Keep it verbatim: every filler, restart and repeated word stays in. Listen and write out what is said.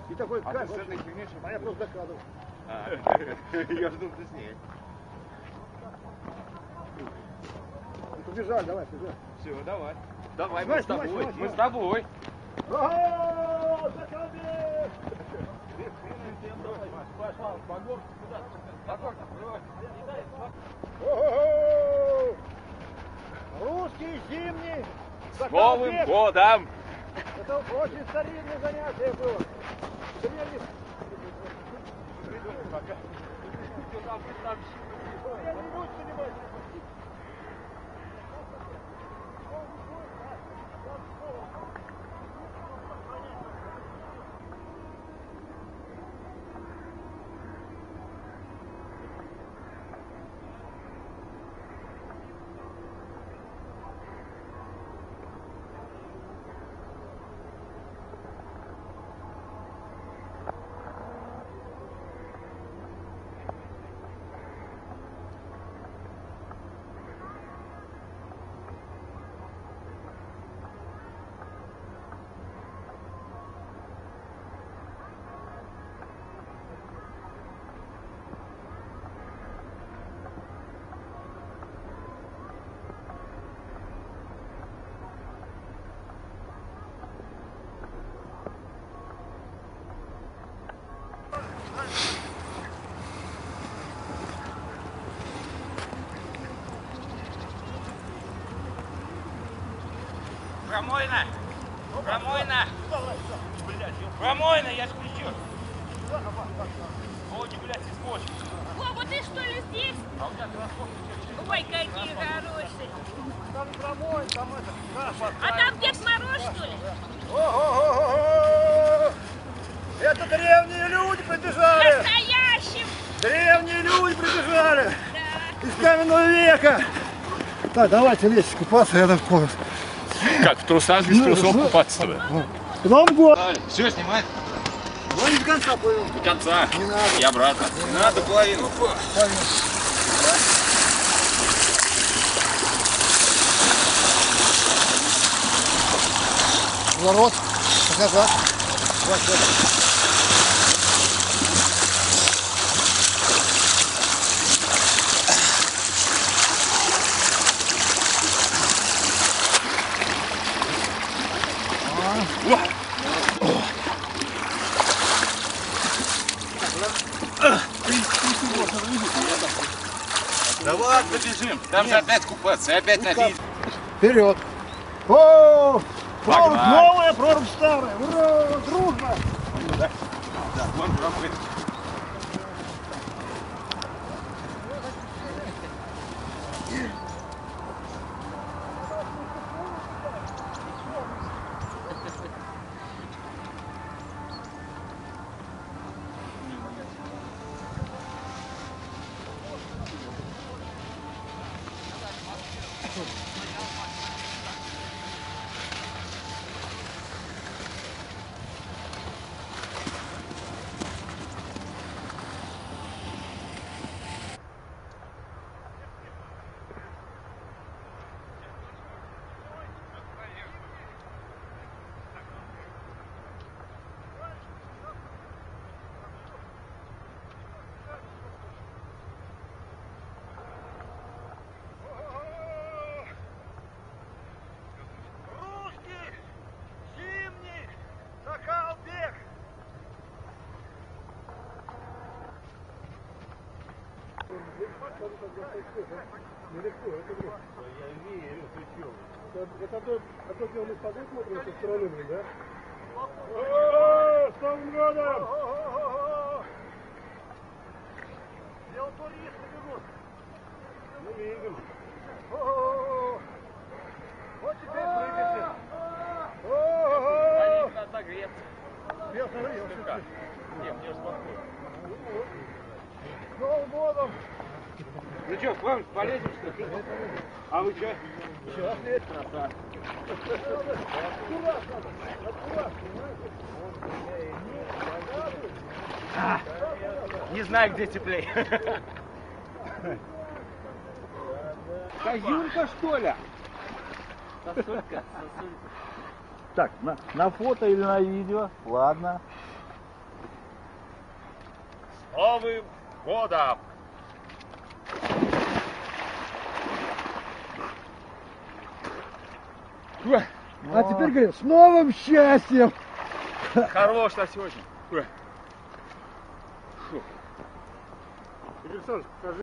И такой а кайф. Ты с этой фигней, А я просто докладывал. А, я жду, ты с ней. Побежали, давай, побежали. Все, давай. Давай, Давай, мы с тобой, давай, давай, мы с давай. тобой. О, заколбек! Ого! Русский зимний С Новым заколбек! годом! Это очень старинное занятие было. Древних. Я не буду заниматься. Промойна! Промойна! Промойна, я включу! Володя, блядь, скотч! Вова, ты что ли здесь? А у тебя кроссовки. Ой, какие хорошие! Там промой, там это. А там Дед Мороз, что ли? Ого-го-го! Это древние люди прибежали! Настоящим! Древние люди прибежали! Да. Из каменного века! Так, давайте лезть купаться, я так понял. Как, в трусах без трусов купаться? К Новому году! Все, снимай. Ну не до конца понял. До конца. Не надо. И обратно. Не надо половину. Ворот. Назад. Вот, вот. Давай, побежим. Там же опять купаться, и опять на физ. Вперед! О, прорубь Погнали. новая, прорубь старая! Ура! Дружба! Да, вон пробует. Русский зимний заколбек! Нелегко, это вряд. Я верю, ты чё? Это то, а то, где мы с тобой смотрим со стороны, блин, да? О, с Новым годом! Где он туристы бегут? Мы видим. Вот теперь прыгайте. О-о-о! Надо нагреться. Я согрелся. Не, мне же спокойно. С Новым годом! Ну что, к вам полезем, что ли? А вы что? Сейчас есть краса. Аккуратно, аккуратно, А, не знаю, где теплее. Козюлька, что ли? Сосулька, сосулька. Так, на, на фото или на видео? Ладно. Новым годом! А теперь говорю, с новым счастьем! Хорош на сегодня. Игорь Александрович, покажи.